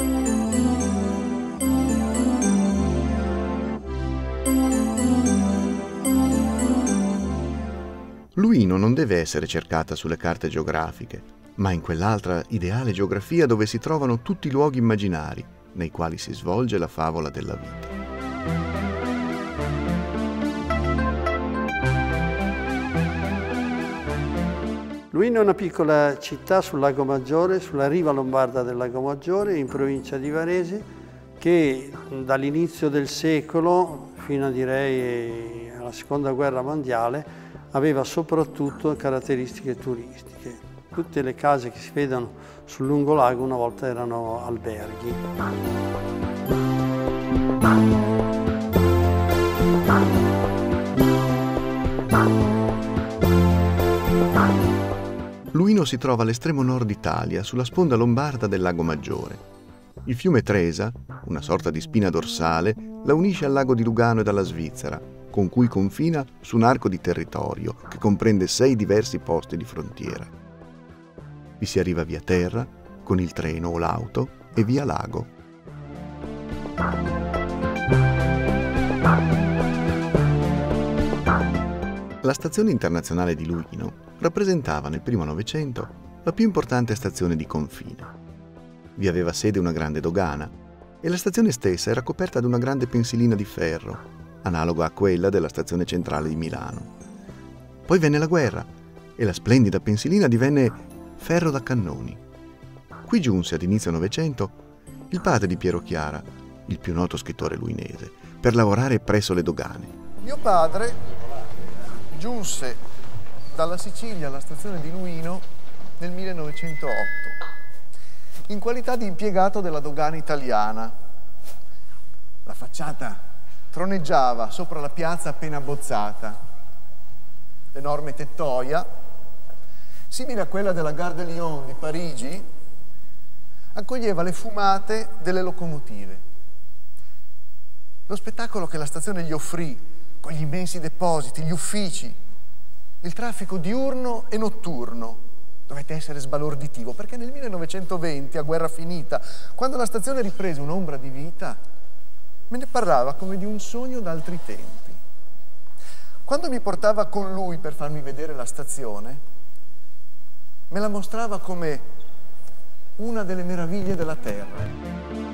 Luino non deve essere cercata sulle carte geografiche, ma in quell'altra ideale geografia dove si trovano tutti i luoghi immaginari nei quali si svolge la favola della vita. Luino è una piccola città sul Lago Maggiore, sulla riva lombarda del Lago Maggiore, in provincia di Varese, che dall'inizio del secolo fino a direi alla Seconda Guerra Mondiale aveva soprattutto caratteristiche turistiche. Tutte le case che si vedono sul lungolago una volta erano alberghi. Luino si trova all'estremo nord Italia, sulla sponda lombarda del Lago Maggiore. Il fiume Tresa, una sorta di spina dorsale, la unisce al lago di Lugano e alla Svizzera, con cui confina su un arco di territorio che comprende 6 diversi posti di frontiera. Vi si arriva via terra, con il treno o l'auto, e via lago. La stazione internazionale di Luino rappresentava nel primo Novecento la più importante stazione di confine. Vi aveva sede una grande dogana e la stazione stessa era coperta da una grande pensilina di ferro, analoga a quella della stazione centrale di Milano. Poi venne la guerra e la splendida pensilina divenne ferro da cannoni. Qui giunse ad inizio Novecento il padre di Piero Chiara, il più noto scrittore luinese, per lavorare presso le dogane. Mio padre giunse dalla Sicilia alla stazione di Luino nel 1908, in qualità di impiegato della dogana italiana. La facciata troneggiava sopra la piazza appena abbozzata. L'enorme tettoia, simile a quella della Gare de Lyon di Parigi, accoglieva le fumate delle locomotive. Lo spettacolo che la stazione gli offrì, con gli immensi depositi, gli uffici, il traffico diurno e notturno, dovette essere sbalorditivo, perché nel 1920, a guerra finita, quando la stazione riprese un'ombra di vita, me ne parlava come di un sogno d'altri tempi. Quando mi portava con lui per farmi vedere la stazione, me la mostrava come una delle meraviglie della terra.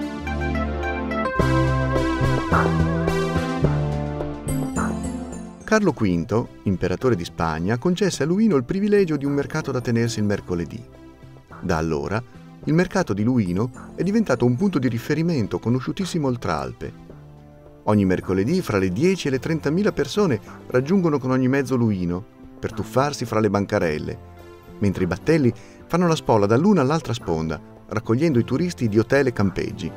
Carlo V, imperatore di Spagna, concesse a Luino il privilegio di un mercato da tenersi il mercoledì. Da allora, il mercato di Luino è diventato un punto di riferimento conosciutissimo oltre Alpe. Ogni mercoledì fra le 10 e le 30.000 persone raggiungono con ogni mezzo Luino per tuffarsi fra le bancarelle, mentre i battelli fanno la spola dall'una all'altra sponda, raccogliendo i turisti di hotel e campeggi.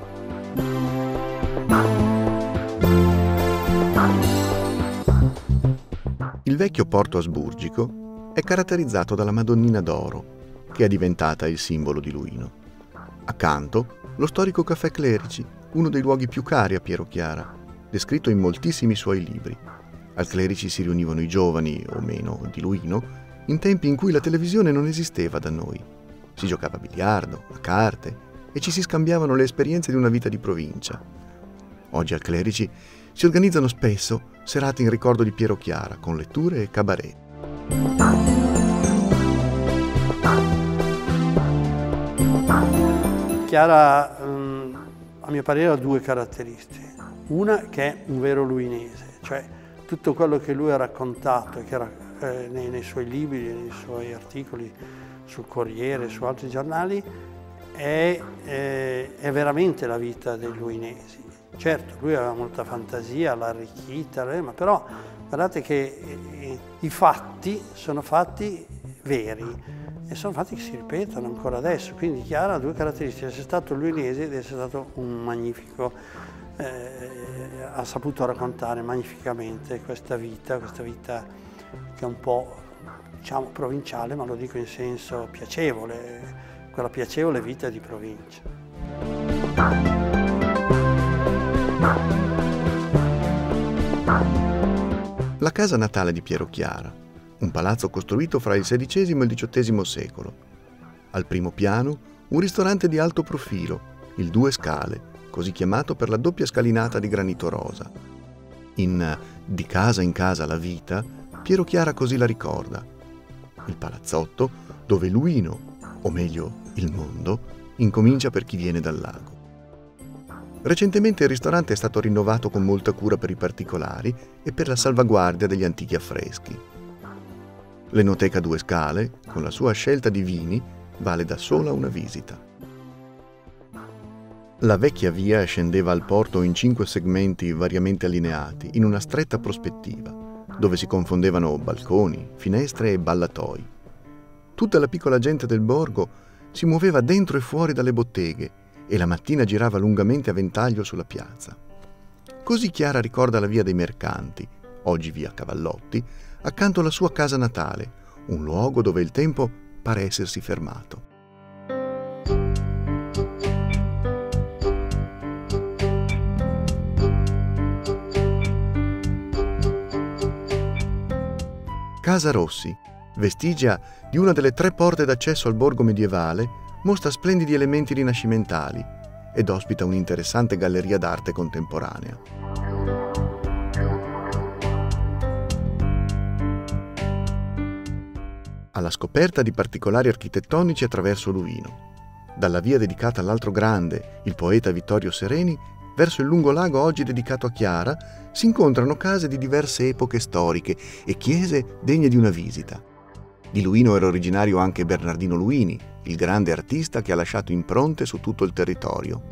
Il vecchio porto asburgico è caratterizzato dalla Madonnina d'Oro, che è diventata il simbolo di Luino. Accanto, lo storico Caffè Clerici, uno dei luoghi più cari a Piero Chiara, descritto in moltissimi suoi libri. Al Clerici si riunivano i giovani, o meno, di Luino, in tempi in cui la televisione non esisteva da noi. Si giocava a biliardo, a carte e ci si scambiavano le esperienze di una vita di provincia. Oggi al Clerici si organizzano spesso serate in ricordo di Piero Chiara, con letture e cabaret. Chiara, a mio parere, ha 2 caratteristiche. Una che è un vero luinese, cioè tutto quello che lui ha raccontato, che era nei suoi libri, nei suoi articoli sul Corriere, su altri giornali, è veramente la vita dei luinesi. Certo, lui aveva molta fantasia, l'ha arricchita, ma però guardate che i fatti sono fatti veri e sono fatti che si ripetono ancora adesso. Quindi Chiara ha 2 caratteristiche: essere stato luinese ed essere stato un magnifico, ha saputo raccontare magnificamente questa vita che è un po', diciamo, provinciale, ma lo dico in senso piacevole, quella piacevole vita di provincia. La casa natale di Piero Chiara, un palazzo costruito fra il XVI e il XVIII secolo. Al primo piano un ristorante di alto profilo, il Due Scale, così chiamato per la doppia scalinata di granito rosa. In Di casa in casa la vita, Piero Chiara così la ricorda: il palazzotto dove Luino, o meglio il mondo, incomincia per chi viene dal lago. Recentemente il ristorante è stato rinnovato con molta cura per i particolari e per la salvaguardia degli antichi affreschi. L'Enoteca Due Scale, con la sua scelta di vini, vale da sola una visita. La vecchia via scendeva al porto in 5 segmenti variamente allineati, in una stretta prospettiva, dove si confondevano balconi, finestre e ballatoi. Tutta la piccola gente del borgo si muoveva dentro e fuori dalle botteghe e la mattina girava lungamente a ventaglio sulla piazza. Così Chiara ricorda la via dei Mercanti, oggi via Cavallotti, accanto alla sua casa natale, un luogo dove il tempo pare essersi fermato. Casa Rossi, vestigia di una delle 3 porte d'accesso al borgo medievale, mostra splendidi elementi rinascimentali ed ospita un'interessante galleria d'arte contemporanea. Alla scoperta di particolari architettonici attraverso Luino. Dalla via dedicata all'altro grande, il poeta Vittorio Sereni, verso il lungolago oggi dedicato a Chiara, si incontrano case di diverse epoche storiche e chiese degne di una visita. Di Luino era originario anche Bernardino Luini, il grande artista che ha lasciato impronte su tutto il territorio.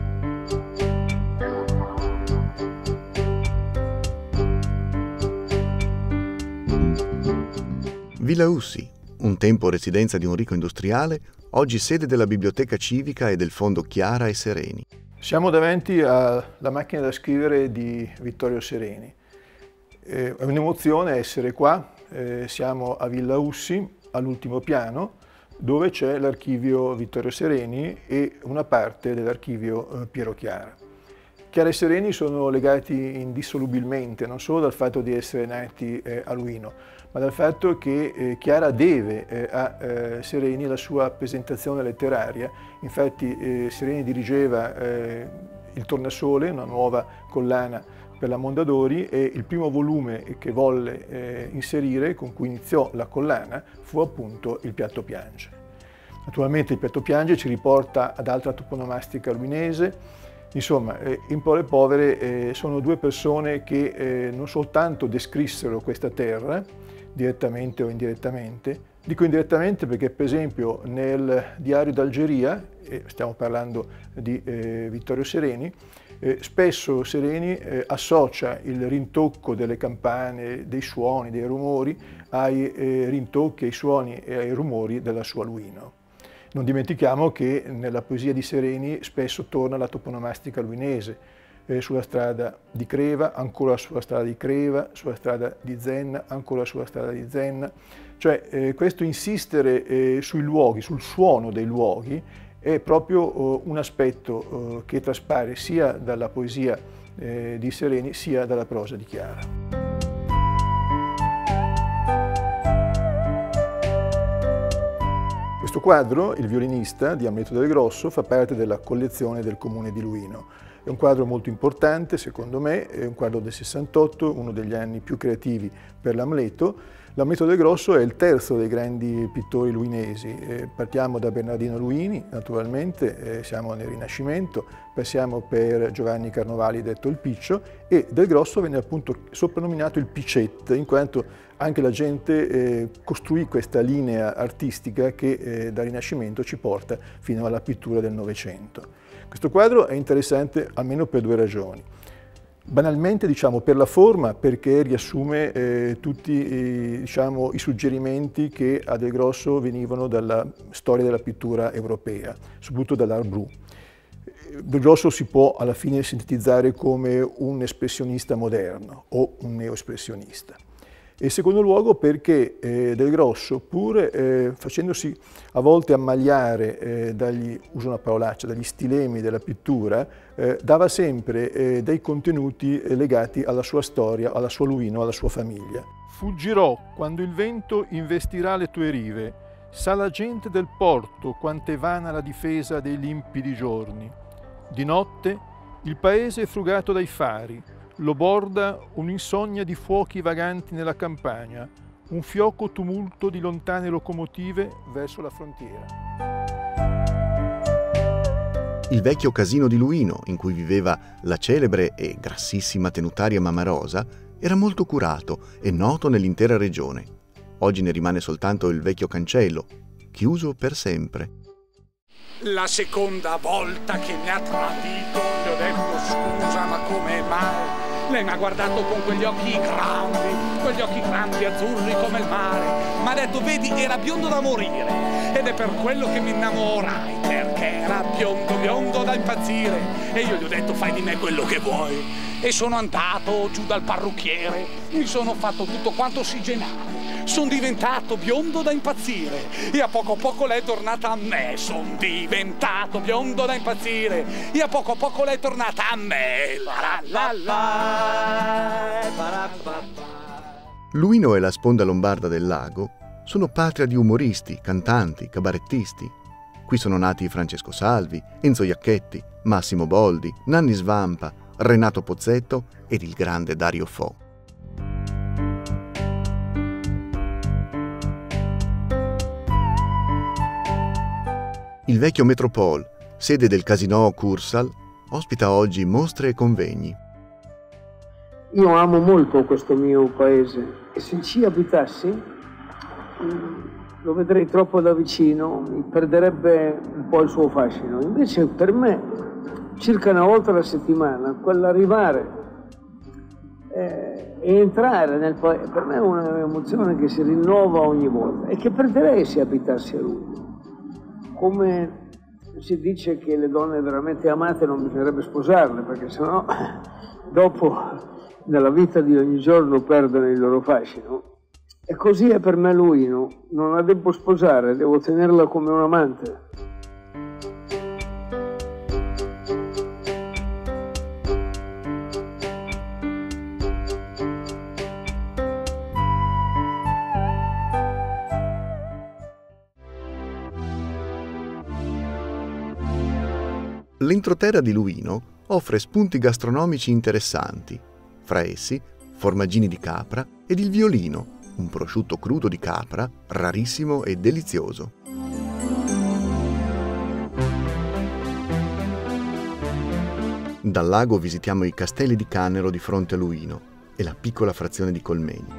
Villa Ussi, un tempo residenza di un ricco industriale, oggi sede della biblioteca civica e del fondo Chiara e Sereni. Siamo davanti alla macchina da scrivere di Vittorio Sereni. È un'emozione essere qua. Siamo a Villa Ussi, all'ultimo piano, dove c'è l'archivio Vittorio Sereni e una parte dell'archivio Piero Chiara. Chiara e Sereni sono legati indissolubilmente non solo dal fatto di essere nati a Luino, ma dal fatto che Chiara deve a Sereni la sua presentazione letteraria. Infatti Sereni dirigeva il Tornasole, una nuova collana per la Mondadori, e il primo volume che volle inserire, con cui iniziò la collana, fu appunto Il Piatto Piange. Naturalmente Il Piatto Piange ci riporta ad altra toponomastica luinese. Insomma, in parole povere, sono 2 persone che non soltanto descrissero questa terra, direttamente o indirettamente. Dico indirettamente perché, per esempio, nel Diario d'Algeria, stiamo parlando di Vittorio Sereni, spesso Sereni associa il rintocco delle campane, dei suoni, dei rumori, ai rintocchi, ai suoni e ai rumori della sua Luino. Non dimentichiamo che nella poesia di Sereni spesso torna la toponomastica luinese, sulla strada di Creva, ancora sulla strada di Creva, sulla strada di Zenna, ancora sulla strada di Zenna. Cioè questo insistere sui luoghi, sul suono dei luoghi, è proprio un aspetto che traspare sia dalla poesia di Sereni sia dalla prosa di Chiara. Questo quadro, Il violinista, di Amleto del Grosso, fa parte della collezione del Comune di Luino. È un quadro molto importante, secondo me, è un quadro del 68, uno degli anni più creativi per l'Amleto. L'Amleto del Grosso è il terzo dei grandi pittori luinesi. Partiamo da Bernardino Luini, naturalmente, siamo nel Rinascimento, passiamo per Giovanni Carnovali, detto il Piccio, e del Grosso venne appunto soprannominato il Picette, in quanto anche la gente costruì questa linea artistica che dal Rinascimento ci porta fino alla pittura del Novecento. Questo quadro è interessante almeno per 2 ragioni. Banalmente, diciamo, per la forma, perché riassume tutti diciamo, i suggerimenti che a Del Grosso venivano dalla storia della pittura europea, soprattutto dall'Art Brut. Del Grosso si può alla fine sintetizzare come un espressionista moderno o un neoespressionista. E in secondo luogo perché Del Grosso, pur facendosi a volte ammaliare uso una parolaccia, dagli stilemi della pittura, dava sempre dei contenuti legati alla sua storia, alla sua Luino, alla sua famiglia. Fuggirò quando il vento investirà le tue rive, sa la gente del porto quant'è vana la difesa dei limpidi giorni. Di notte il paese è frugato dai fari, lo borda un'insonnia di fuochi vaganti nella campagna, un fioco tumulto di lontane locomotive verso la frontiera. Il vecchio casino di Luino, in cui viveva la celebre e grassissima tenutaria Mamma Rosa, era molto curato e noto nell'intera regione. Oggi ne rimane soltanto il vecchio cancello, chiuso per sempre. La seconda volta che mi ha tradito, le ho detto scusa, ma come mai? Lei mi ha guardato con quegli occhi grandi, azzurri come il mare. Mi ha detto, vedi, era biondo da morire. Ed è per quello che mi innamorai, perché era biondo da impazzire. E io gli ho detto, fai di me quello che vuoi. E sono andato giù dal parrucchiere, mi sono fatto tutto quanto ossigenare. Sono diventato biondo da impazzire e a poco lei è tornata a me. Sono diventato biondo da impazzire e a poco lei è tornata a me. Luino e la sponda lombarda del lago sono patria di umoristi, cantanti, cabarettisti. Qui sono nati Francesco Salvi, Enzo Iacchetti, Massimo Boldi, Nanni Svampa, Renato Pozzetto ed il grande Dario Fo. Il vecchio Metropol, sede del Casino Cursal, ospita oggi mostre e convegni. Io amo molto questo mio paese e se ci abitassi lo vedrei troppo da vicino, mi perderebbe un po' il suo fascino. Invece per me, circa una volta alla settimana, quell'arrivare e entrare nel paese, per me è un'emozione che si rinnova ogni volta e che perderei se abitassi a lui. Come si dice che le donne veramente amate non bisognerebbe sposarle, perché sennò dopo nella vita di ogni giorno perdono il loro fascino. E così è per me Luino, non la devo sposare, devo tenerla come un amante. L'entroterra di Luino offre spunti gastronomici interessanti. Fra essi, formaggini di capra ed il violino, un prosciutto crudo di capra, rarissimo e delizioso. Dal lago visitiamo i castelli di Cannero di fronte a Luino e la piccola frazione di Colmegni.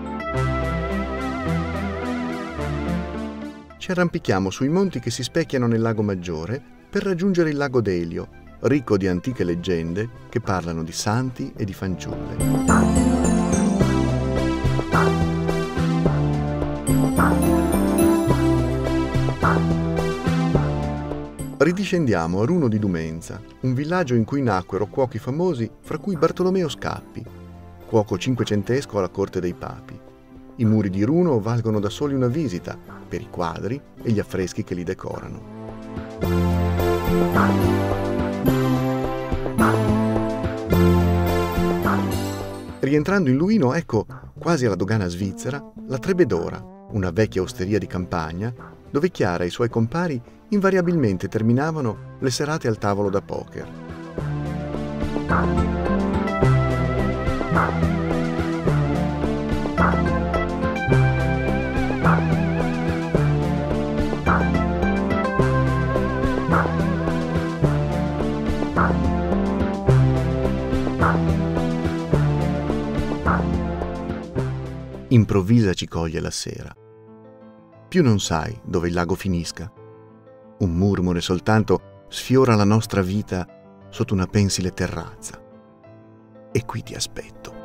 Ci arrampichiamo sui monti che si specchiano nel lago Maggiore per raggiungere il lago Delio, ricco di antiche leggende che parlano di santi e di fanciulle. Ridiscendiamo a Runo di Dumenza, un villaggio in cui nacquero cuochi famosi, fra cui Bartolomeo Scappi, cuoco cinquecentesco alla corte dei papi. I muri di Runo valgono da soli una visita per i quadri e gli affreschi che li decorano. Rientrando in Luino, ecco, quasi alla dogana svizzera, la Trebedora, una vecchia osteria di campagna, dove Chiara e i suoi compari invariabilmente terminavano le serate al tavolo da poker. Improvvisa ci coglie la sera. Più non sai dove il lago finisca. Un murmure soltanto sfiora la nostra vita sotto una pensile terrazza. E qui ti aspetto.